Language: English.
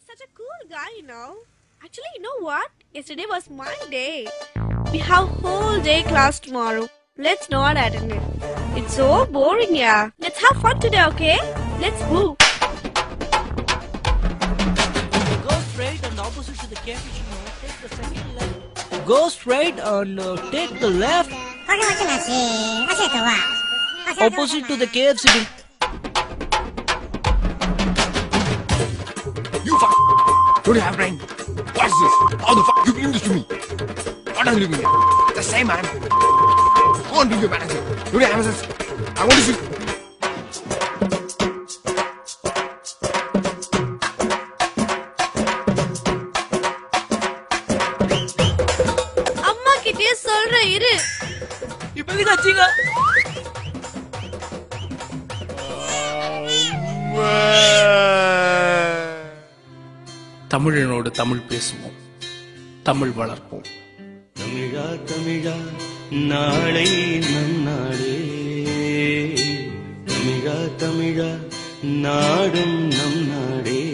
He's such a cool guy, you know. Actually, you know what? Yesterday was my day. We have whole day class tomorrow. Let's not attend it. It's so boring, yeah. Let's have fun today, okay? Let's move. Go straight and opposite to the cafe. Take the second left. Go straight and take the left. Opposite to the KFC. You f***! Don't you have brain? What's this? How the f*** you bring this to me? What are you doing here? The same man. Go on, bring your manager. Don't you have this? I want to see. அம்மா கிட்டே சொல்றேன் இரு. இப்போ எதுக்கு அடிச்சீங்க? தமிழனோடு தமிழ் பேசுவோம், தமிழ் வளர்ப்போம். தமிழா தமிழா நாளை நம் நாடே, தமிழா தமிழா நாடும் நம் நாடே.